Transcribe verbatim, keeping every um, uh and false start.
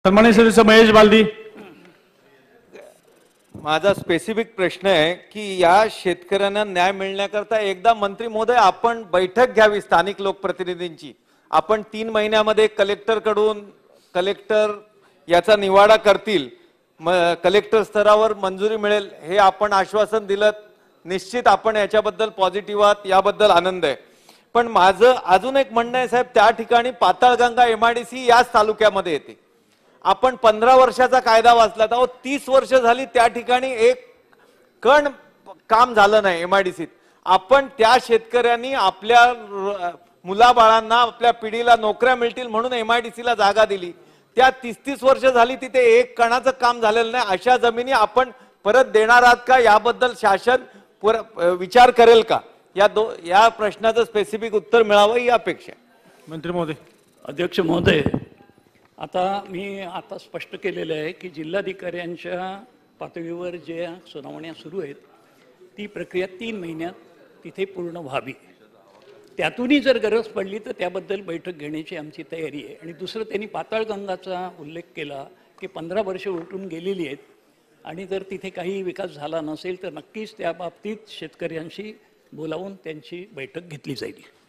सन्माननीय सदस्य महेश बालदी। माझा स्पेसिफिक प्रश्न आहे की या शेतकऱ्यांना न्याय मिळण्याकरता एकदा मंत्री महोदय आपण बैठक घ्यावी स्थानिक लोकप्रतिनिधींची। आपण तीन महिन्यामध्ये कलेक्टर कडून कलेक्टर याचा निवाडा करतील, कलेक्टर स्तरावर मंजुरी मिळेल हे आपण आश्वासन दिलं। निश्चित आपण याच्याबद्दल पॉझिटिव्ह आहात, याबद्दल आनंद आहे। पण माझं अजून एक म्हणणं आहे साहेब, त्या ठिकाणी पाताळगंगा एमआयडीसी याच तालुक्यामध्ये येते। आपण पंधरा वर्षाचा कायदा वाचला तर तीस वर्ष झाली त्या ठिकाणी एक कण काम झालं नाही एमआयडीसीत। आपण त्या शेतकऱ्यांनी आपल्या मुलाबाळांना आपल्या पिढीला नोकऱ्या मिळतील म्हणून एमआयडीसीला जागा दिली, त्या तीस तीस वर्ष झाली तिथे एक कणाचं काम झालेलं नाही। अशा जमिनी आपण परत देणार आहात का, याबद्दल शासन विचार करेल का? या दो या प्रश्नाचं स्पेसिफिक उत्तर मिळावं ही अपेक्षा। मंत्री महोदय। अध्यक्ष महोदय, आता मी आता स्पष्ट केलेलं आहे की जिल्हाधिकाऱ्यांच्या पातळीवर ज्या सुनावण्या सुरू आहेत ती प्रक्रिया तीन महिन्यात तिथे पूर्ण व्हावी। त्यातूनही जर गरज पडली तर त्याबद्दल बैठक घेण्याची आमची तयारी आहे। आणि दुसरं, त्यांनी पाताळगंगाचा उल्लेख केला की पंधरा वर्ष उलटून गेलेली आहेत आणि जर तिथे काही विकास झाला नसेल तर नक्कीच त्या बाबतीत शेतकऱ्यांशी बोलावून त्यांची बैठक घेतली जाईल।